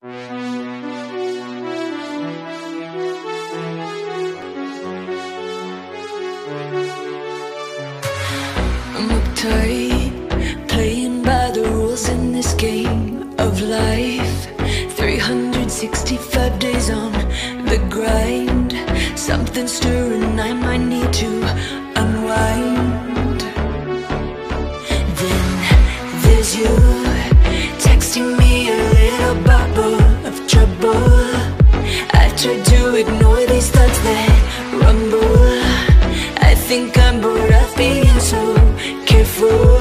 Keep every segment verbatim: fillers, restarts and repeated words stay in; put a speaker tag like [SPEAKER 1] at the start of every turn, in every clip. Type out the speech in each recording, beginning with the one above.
[SPEAKER 1] I'm uptight, playing by the rules in this game of life. three hundred sixty-five days on the grind. Something stirring, I might need to unwind. Then there's you, texting me a little bubble of trouble. I tried to ignore these thoughts that rumble. I think I'm bored of being so careful.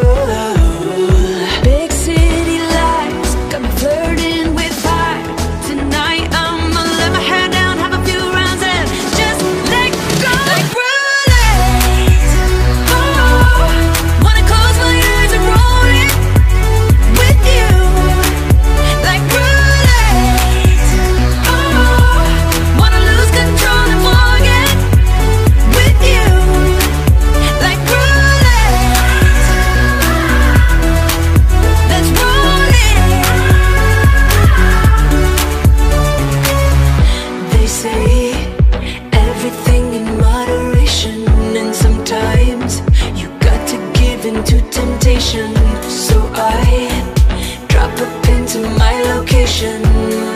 [SPEAKER 1] Big city lights got me flirting with fire. Tonight I'ma let my hair down, have a few rounds and just let go. Like roulette. Oh, wanna close my eyes and roll it with you. Like roulette. Oh, wanna lose control and forget with you. Like roulette. Let's roll it. They say everything in moderation, and sometimes you got to give in to temptation. So I drop a pin to my location.